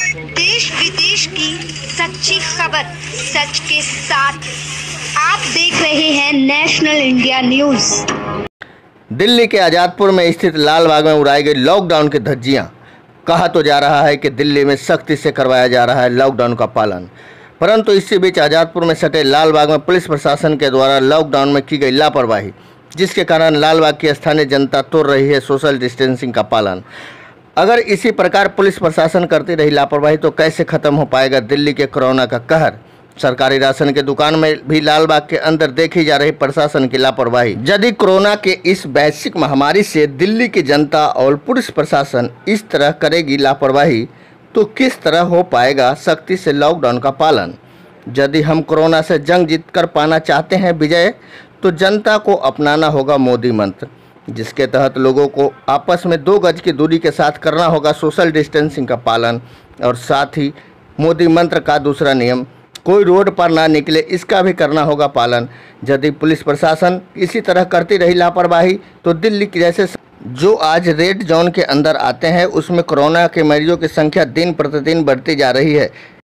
देश विदेश की सच्ची खबर सच के साथ। आप देख रहे हैं नेशनल इंडिया न्यूज। दिल्ली के आजादपुर में स्थित लाल बाग में उड़ाई गई लॉकडाउन की धज्जियां। कहा तो जा रहा है कि दिल्ली में सख्ती से करवाया जा रहा है लॉकडाउन का पालन, परंतु इसी बीच आजादपुर में सटे लाल बाग में पुलिस प्रशासन के द्वारा लॉकडाउन में की गई लापरवाही, जिसके कारण लाल बाग की स्थानीय जनता तोड़ रही है सोशल डिस्टेंसिंग का पालन। अगर इसी प्रकार पुलिस प्रशासन करती रही लापरवाही तो कैसे खत्म हो पाएगा दिल्ली के कोरोना का कहर। सरकारी राशन के दुकान में भी लाल बाग के अंदर देखी जा रही प्रशासन की लापरवाही। यदि कोरोना के इस वैश्विक महामारी से दिल्ली की जनता और पुलिस प्रशासन इस तरह करेगी लापरवाही तो किस तरह हो पाएगा सख्ती से लॉकडाउन का पालन। यदि हम कोरोना से जंग जीत कर पाना चाहते हैं विजय, तो जनता को अपनाना होगा मोदी मंत्र, जिसके तहत लोगों को आपस में 2 गज की दूरी के साथ करना होगा सोशल डिस्टेंसिंग का पालन, और साथ ही मोदी मंत्र का दूसरा नियम, कोई रोड पर ना निकले, इसका भी करना होगा पालन। यदि पुलिस प्रशासन इसी तरह करती रही लापरवाही तो दिल्ली की जैसे जो आज रेड जोन के अंदर आते हैं उसमें कोरोना के मरीजों की संख्या दिन प्रतिदिन बढ़ती जा रही है।